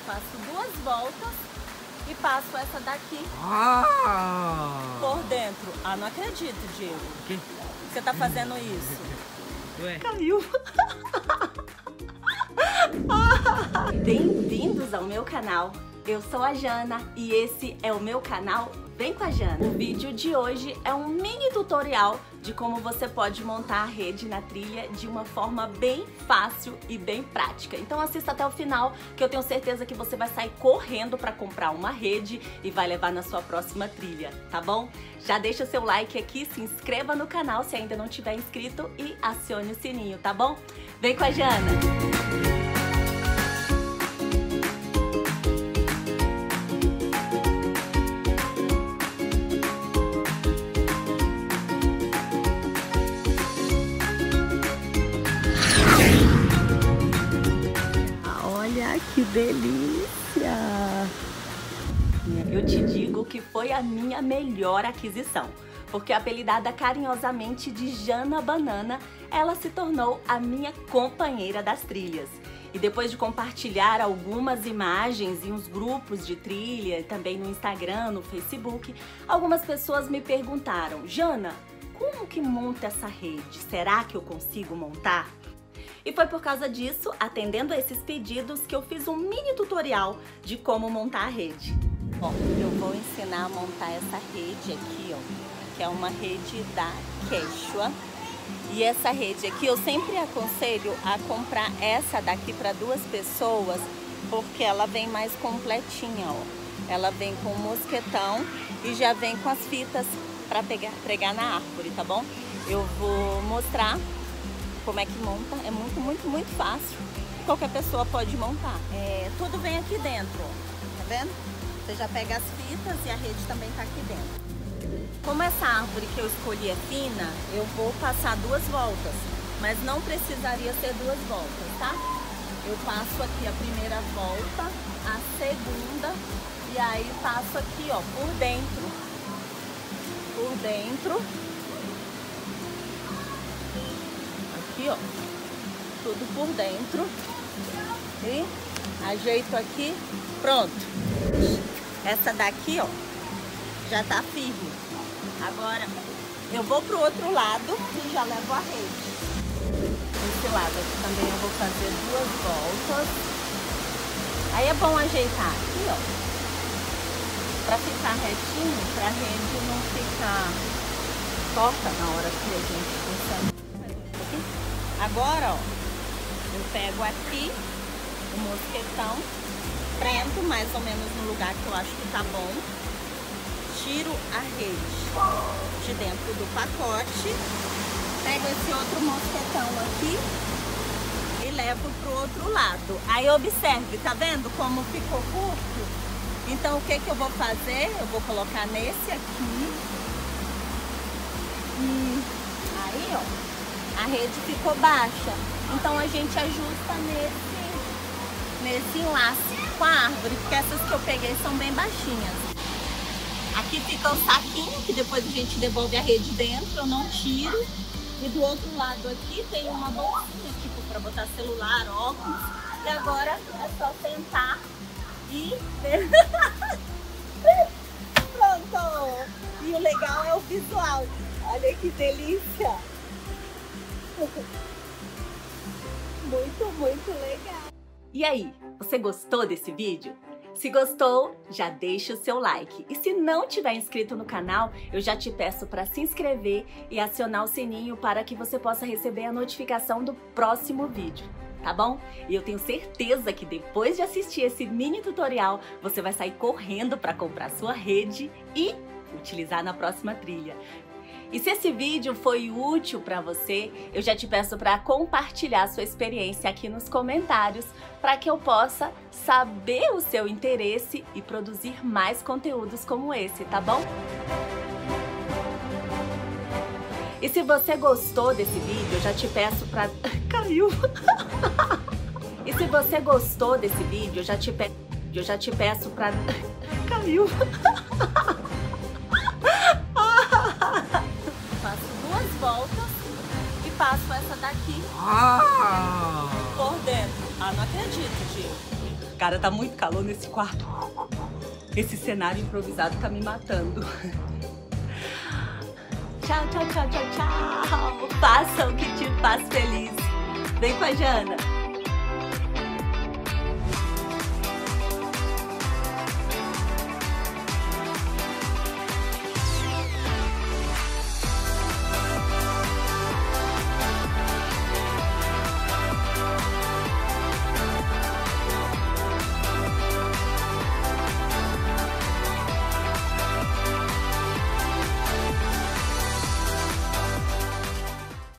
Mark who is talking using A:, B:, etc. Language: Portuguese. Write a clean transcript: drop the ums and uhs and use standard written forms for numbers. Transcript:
A: Faço 2 voltas e passo essa daqui por dentro. Ah, não acredito, Diego.
B: O quê?
A: Você tá fazendo isso.
B: Ué?
A: Caiu. Bem-vindos ao meu canal. Eu sou a Jana e esse é o meu canal Vem com a Jana. O vídeo de hoje é um mini tutorial de como você pode montar a rede na trilha de uma forma bem fácil e bem prática. Então assista até o final que eu tenho certeza que você vai sair correndo para comprar uma rede e vai levar na sua próxima trilha, tá bom? Já deixa o seu like aqui, se inscreva no canal se ainda não tiver inscrito e acione o sininho, tá bom? Vem com a Jana! Que delícia! Eu te digo que foi a minha melhor aquisição, porque apelidada carinhosamente de Jana Banana, ela se tornou a minha companheira das trilhas. E depois de compartilhar algumas imagens em uns grupos de trilha, também no Instagram, no Facebook, algumas pessoas me perguntaram: Jana, como que monta essa rede? Será que eu consigo montar? E foi por causa disso, atendendo a esses pedidos, que eu fiz um mini tutorial de como montar a rede. Ó, eu vou ensinar a montar essa rede aqui, ó, que é uma rede da Quechua. E essa rede aqui, eu sempre aconselho a comprar essa daqui para 2 pessoas, porque ela vem mais completinha, ó. Ela vem com mosquetão e já vem com as fitas para pregar na árvore, tá bom? Eu vou mostrar como é que monta, é muito fácil. Qualquer pessoa pode montar. Tudo vem aqui dentro, ó. Tá vendo? Você já pega as fitas e a rede também tá aqui dentro. Como essa árvore que eu escolhi é fina, eu vou passar 2 voltas, mas não precisaria ser 2 voltas, tá? Eu passo aqui a primeira volta, a segunda e aí passo aqui, ó, por dentro. Por dentro. Aqui, ó, tudo por dentro e ajeito aqui, pronto. Essa daqui, ó, já tá firme. Agora eu vou pro outro lado e já levo a rede. Esse lado aqui também eu vou fazer 2 voltas. Aí é bom ajeitar aqui, ó, pra ficar retinho, pra rede não ficar torta na hora que a gente funciona. Agora, ó, eu pego aqui o mosquetão, prendo mais ou menos no lugar que eu acho que tá bom, tiro a rede de dentro do pacote, pego esse outro mosquetão aqui e levo pro outro lado. Aí observe, tá vendo como ficou curto? Então o que que eu vou fazer? Eu vou colocar nesse aqui e aí, ó, a rede ficou baixa, então a gente ajusta nesse enlace com a árvore, porque essas que eu peguei são bem baixinhas. Aqui fica o saquinho, que depois a gente devolve a rede dentro, eu não tiro. E do outro lado aqui tem uma bolsinha, tipo, para botar celular, óculos. E agora é só sentar e... Pronto! E o legal é o visual. Olha que delícia! Muito legal. E aí, você gostou desse vídeo? Se gostou, já deixa o seu like. E se não tiver inscrito no canal, eu já te peço para se inscrever e acionar o sininho para que você possa receber a notificação do próximo vídeo, tá bom? E eu tenho certeza que depois de assistir esse mini tutorial, você vai sair correndo para comprar sua rede e utilizar na próxima trilha. E se esse vídeo foi útil para você, eu já te peço para compartilhar sua experiência aqui nos comentários para que eu possa saber o seu interesse e produzir mais conteúdos como esse, tá bom? E se você gostou desse vídeo, eu já te peço para... Caiu! E se você gostou desse vídeo, eu já te peço para... Caiu! Voltas e passo essa daqui por dentro. Ah, não acredito, Diego. Cara, tá muito calor nesse quarto. Esse cenário improvisado tá me matando. Tchau, tchau, tchau, tchau, tchau. Faça o que te faz feliz. Vem com a Jana.